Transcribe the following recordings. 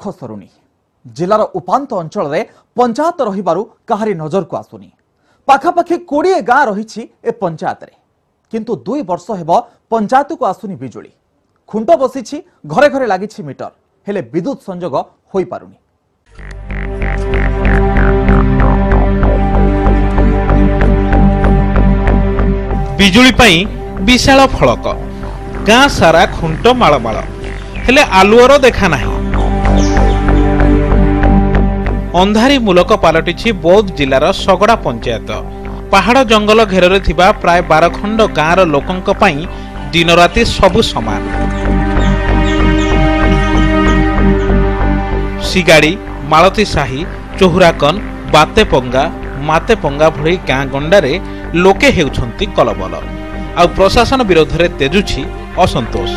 दुख सरुनी जिलार उपांत अंचल में पंचायत रहिबारु कहारी नजर को आसुनी। पाखापाखि 20 गाँ रही ए पंचायत रे, किंतु 2 वर्ष हेब पंचायत को आसुनी बिजुली। खुंट बसी घरे घरे लगी मीटर हेले विद्युत संजोग होई पारुनी। बिजुली पाई विशाल फलक गाँ सारा खुंट मालमाल हेले आलुअर देखा नहीं। अंधारी मूलक पलटि बौद्ध जिलार सगड़ा पंचायत। पहाड़ जंगल घेर थिबा प्राय 12 खंड गाँर लोकंक पई दिन राति सबु समान। सिगाड़ी, मालती साही, चोहुराकन, बातेपंगा, मातेपंगा भली गाँ गंडारे लोके हेउछंती कलबल। आ प्रशासन विरोध में तेजुछि असंतोष।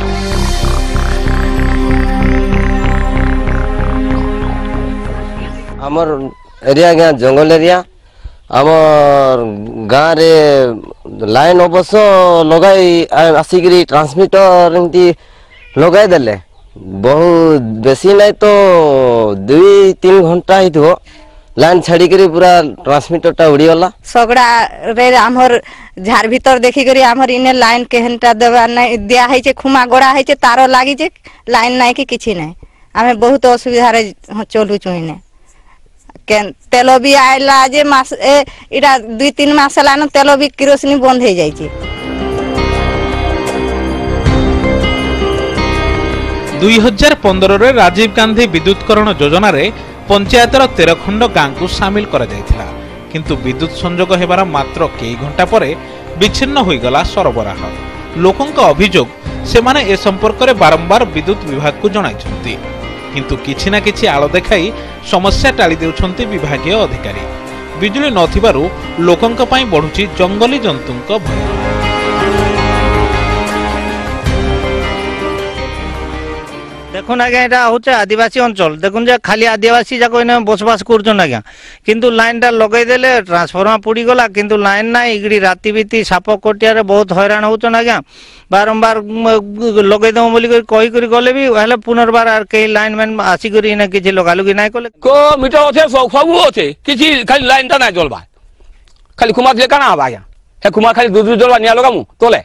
आमर एरिया गाँ जंगल एरिया आमर गाँ रे लाइन अवश्य लगाई आसिक ट्रांसमिटर एमती लगाई देले बहुत बेसी नहीं तो 2-3 घंटा ही थो लाइन छाड़ी करी पूरा ट्रांसमिटर टा उड़ीगला। सगड़ा रे आमर झार भीतर देखी करी आमर इने लाइन केहनटा देवा नहीं दिया है जे खुमा गोड़ा है जे तारो लागी जे लाइन नहीं कि किछि नहीं। आमे बहुत असुविधा रे चलु चुइने केन तेल भी आइला जे मास इडा 2-3 मास लान तेल भी किरोसिनी बंद हो जाई जे। 2015 रे राजीव गांधी विद्युतकरण योजना रे पंचायतर 13 खंड गाँ को सामिल करा जायथिला, किंतु विद्युत संजोग हेबार मात्र कई घंटा परे विच्छिन्न होईगला सरबराह। लोकंक अभियोग सेमाने ए संपर्क रे बारंबार विद्युत विभाग को जणाइछंती, किंतु किछि ना किछि आलो देखाई समस्या टाली देउछंती विभागीय अधिकारी। बिजुली नथिबारु लोकंक पई बढ़ुछि जंगली जंतुंक भय। देखुन आज्ञा यहाँ हूँ आदिवासी अंचल देखुन खाली आदिवासी जाक बसवास कर किंतु लाइन टा लगेदेले ट्रांसफर्मर पुड़ीगला किंतु लाइन ना इगड़ी राति बीती साप कटिया बहुत हैरान होचन आज्ञा। बारंबार लगेदेव बोली कही गले भी हेले पुनर्बार आर कई लाइन मैन आसिक किसी लगालुगी ना कले को मीटर अच्छे सब अच्छे किसी खाली लाइन टा ना चलवा खाली कुमार दिले काना हवा आज्ञा हे कुमार खाली दूर चलवा निया लगामु तोले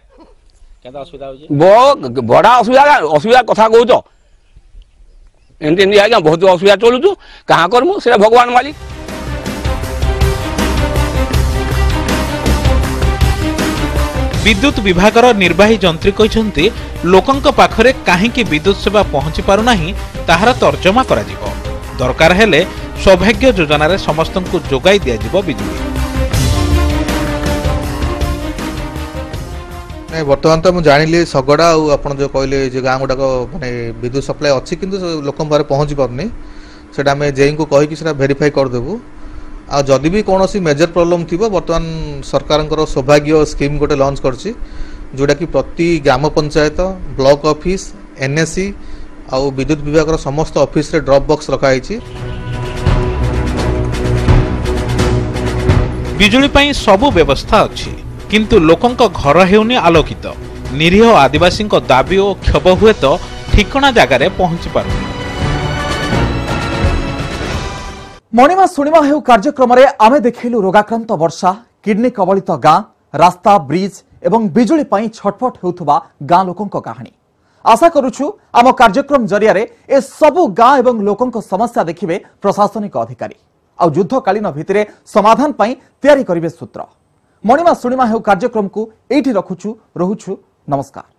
बड़ा असुविधा कथा कहूच एमती आज्ञा बहुत असुविधा चलुचु कहाँ करमु से भगवान मालिक। विद्युत विभागर निर्वाही जंत्री कहते लोकंक पाखरे काहींकि विद्युत सेवा पहुंची पारु नाही ताहार तर्जमा करा जिवो। दरकार हेले सौभाग्य योजना रे समस्तंकु जोगाई दिया जिवो बिजुली। नहीं बर्तमान तो मुझे जानिली सगड़ा आप जो कहले गाँ गुड़ाक माने विद्युत सप्लाई अच्छी किंतु लोक पारे पहुँची पारनी से आम जेई को कहीकि भेरीफाई करदेबू। आ जदि भी कौन मेजर प्रॉब्लम थी बर्तमान सरकार सौभाग्य स्कीम गोटे लॉन्च करछि जोटा कि प्रति ग्राम पंचायत ब्लॉक ऑफिस एनएससी आ विद्युत विभाग समस्त ऑफिस रे ड्रॉप बॉक्स रखाई। बिजुली पई सबु व्यवस्था अछि किंतु लोकंक घर हेउनी आलोकित। निरीह आदिवासी दाबी और क्षोभ हुए तो ठिकना जगार पहुंची पारुनी। मणिमा शुणिमा हेउ कार्यक्रम रे आमे देखिलु रोगाक्रांत वर्षा, किडनी कबलित गाँ, रास्ता, ब्रिज एवं बिजुली पई छटपट हेउथबा गाँ लोकंक कहानी। आशा करूछु आम कार्यक्रम जरिया रे ए सबु गाँ एवं लोकंक समस्या देखिबे प्रशासनिक अधिकारी आ युद्धकालीन भितिरे समाधान पई तैयारी करिवे सूत्र। मणिमा शुणिमा हेउ कार्यक्रम को एठी रखुछु रहुछु। नमस्कार।